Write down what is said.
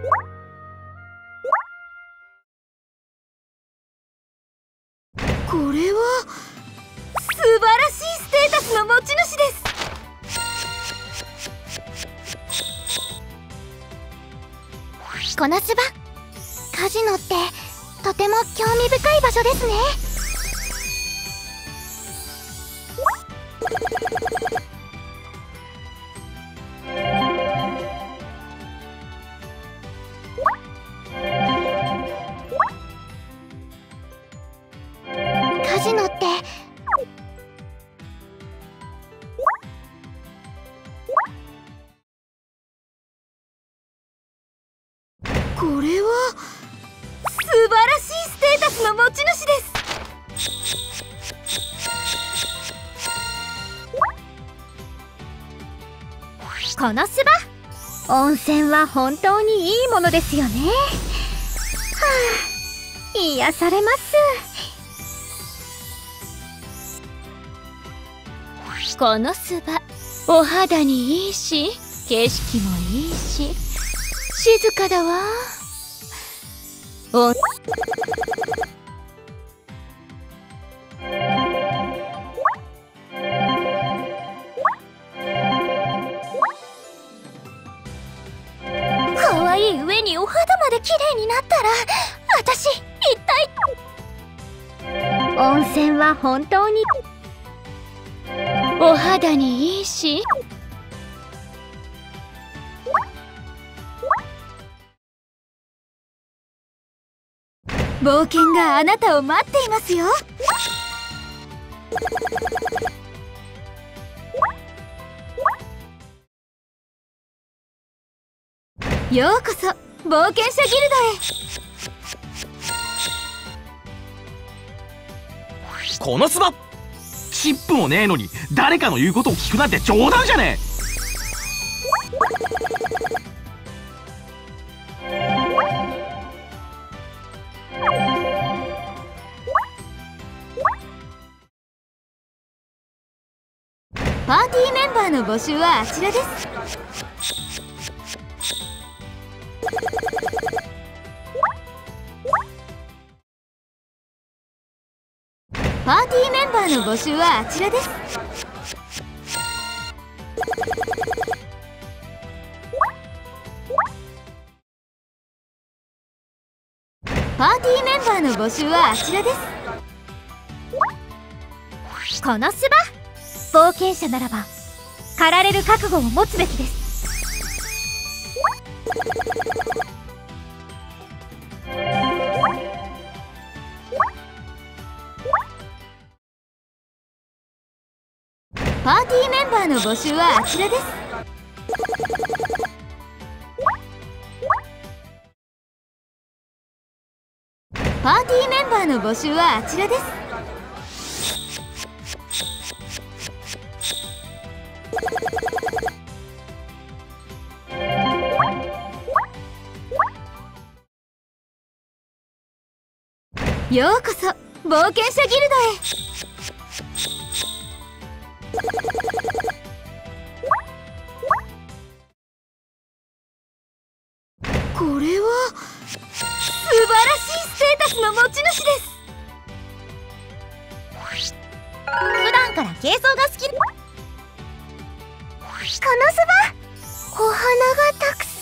これは素晴らしいステータスの持ち主です。 この巣場、カジノってとても興味深い場所ですね。カジノってこれは素晴らしいステータスの持ち主です。 この巣場、温泉は本当にいいものですよね。はあ、癒されます。 この巣場、お肌にいいし景色もいいし静かだわ。 可愛い上にお肌まで綺麗になったら、私一体。温泉は本当にお肌にいいし冒険があなたを待っていますよ。ようこそ冒険者ギルドへ。 このスバ、チップもねえのに誰かの言うことを聞くなんて冗談じゃねえ。 パーティーメンバーの募集はあちらです。パーティーメンバーの募集はあちらです。パーティーメンバーの募集はあちらです。 この巣場、冒険者ならば狩られる覚悟を持つべきです。 パーティーメンバーの募集はあちらです。パーティーメンバーの募集はあちらです。ようこそ冒険者ギルドへ。これは素晴らしいステータスの持ち主です。 普段から軽装が好き。この巣場、お花がたくさん。